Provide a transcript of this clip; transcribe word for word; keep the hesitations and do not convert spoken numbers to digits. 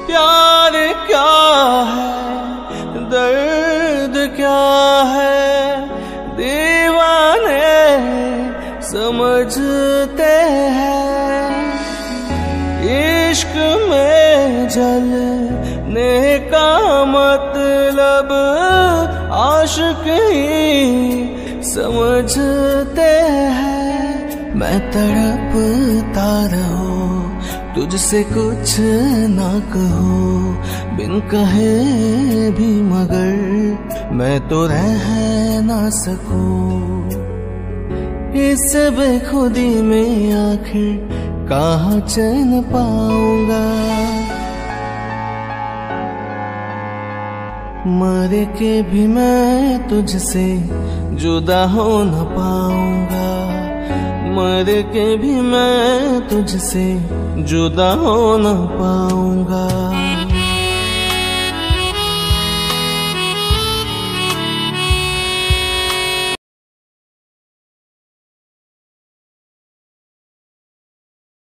प्यार क्या है, दर्द क्या है, दीवाने समझते हैं। इश्क में जलने का मतलब आशिक ही समझते हैं। मैं तड़पता रहूं, तुझसे कुछ ना कहूं, बिन कहे भी मगर मैं तो रह ना सकूं। इस बेखुदी में आखिर कहाँ चैन पाऊंगा, मर के भी मैं तुझसे जुदा हो न पाऊंगा, मर के भी मैं तुझसे जुदा हो न पाऊंगा।